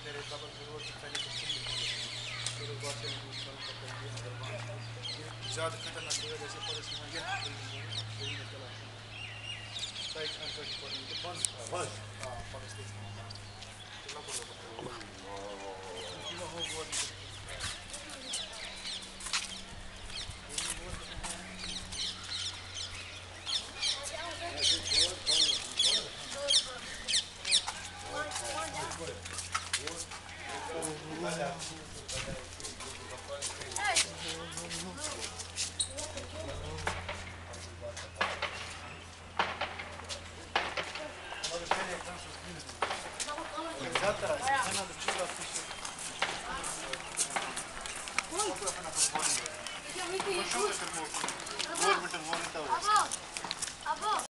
मेरे पापा की वो पहले तो सुन लेते फिर वो बात है कि कल तक ये नजर ये ज़्यादा खतरनाक जगह जैसे परेशान ये यही निकला साइड अंतर पर ये बंद बस हाँ पुलिस स्टेशन तो लग कि वो हो गया Завтра, мне надо вчера пишет.